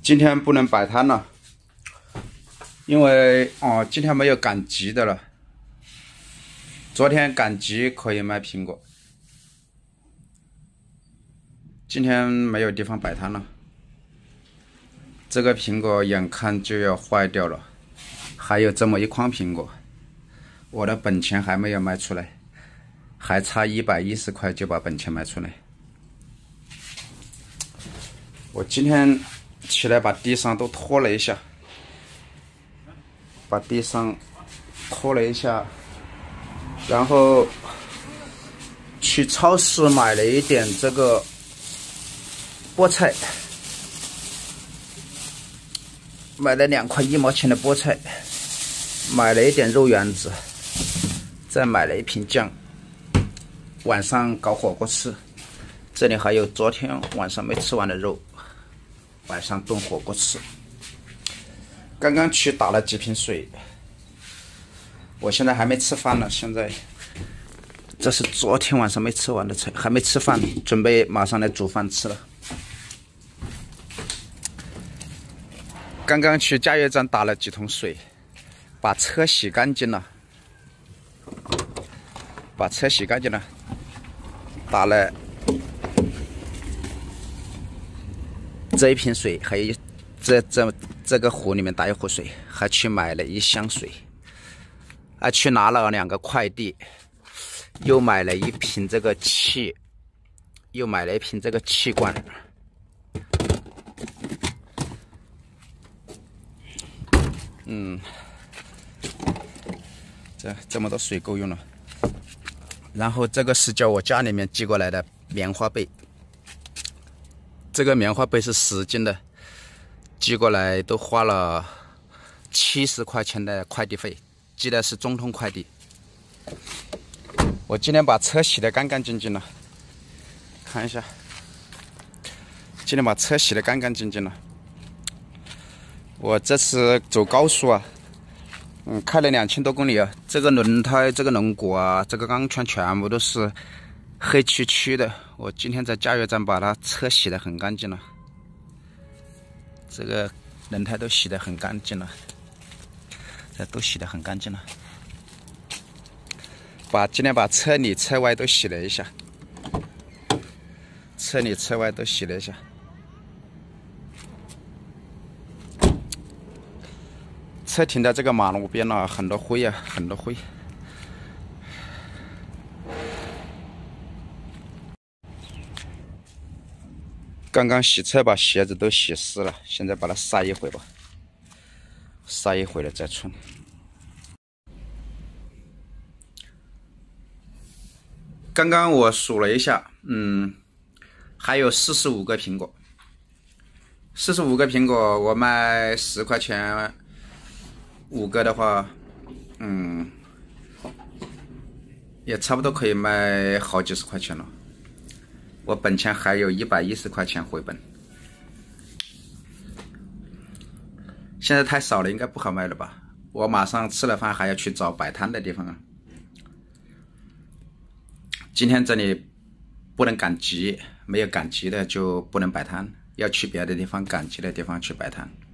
今天不能摆摊了，因为今天没有赶集的了。昨天赶集可以卖苹果，今天没有地方摆摊了。这个苹果眼看就要坏掉了，还有这么一筐苹果，我的本钱还没有卖出来，还差110块就把本钱卖出来。我今天起来把地上都拖了一下，然后去超市买了一点这个菠菜，买了2块1毛钱的菠菜，买了一点肉圆子，再买了一瓶酱，晚上搞火锅吃。这里还有昨天晚上没吃完的肉，晚上炖火锅吃。刚刚去打了几瓶水，我现在还没吃饭呢。现在这是昨天晚上没吃完的菜，还没吃饭，准备马上来煮饭吃了。刚刚去加油站打了几桶水，把车洗干净了，打了这一瓶水，还有这个壶里面打一壶水，还去买了一箱水，还去拿了2个快递，又买了一瓶这个气罐。这么多水够用了。然后这个是叫我家里面寄过来的棉花被，这个棉花被是10斤的，寄过来都花了70块钱的快递费，寄的是中通快递。我今天把车洗得干干净净了，看一下，今天把车洗得干干净净了。我这次走高速啊，开了2000多公里啊，这个轮胎、这个轮毂啊、这个钢圈全部都是黑黢黢的。我今天在加油站把它车洗得很干净了，这个轮胎都洗得很干净了，今天把车里车外都洗了一下，车停在这个马路边了，很多灰啊，很多灰。刚刚洗车把鞋子都洗湿了，现在把它晒一会吧，晒一会了再穿。刚刚我数了一下，还有45个苹果，45个苹果我卖10块钱5个的话，也差不多可以卖好几十块钱了。我本钱还有110块钱回本，现在太少了，应该不好卖了吧？我马上吃了饭还要去找摆摊的地方啊。今天这里不能赶集，没有赶集的就不能摆摊，要去别的地方赶集的地方去摆摊。